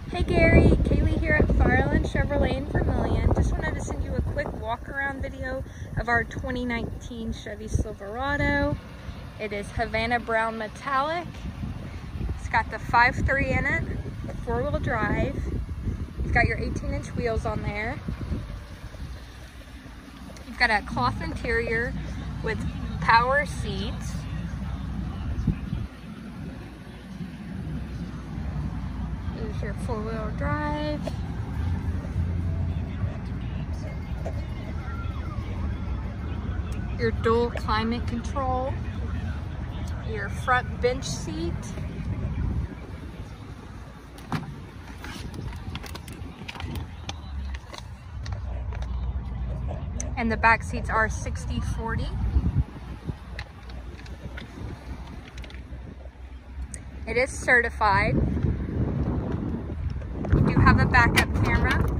Hey Gary, Kaylee here at Fireland Chevrolet in Vermillion. Just wanted to send you a quick walk around video of our 2019 Chevy Silverado. It is Havana Brown Metallic. It's got the 5.3 in it, the 4-wheel drive. It's got your 18-inch wheels on there. You've got a cloth interior with power seats. Here's your 4-wheel drive. Your dual climate control. Your front bench seat. And the back seats are 60/40. It is certified. You do have a backup camera.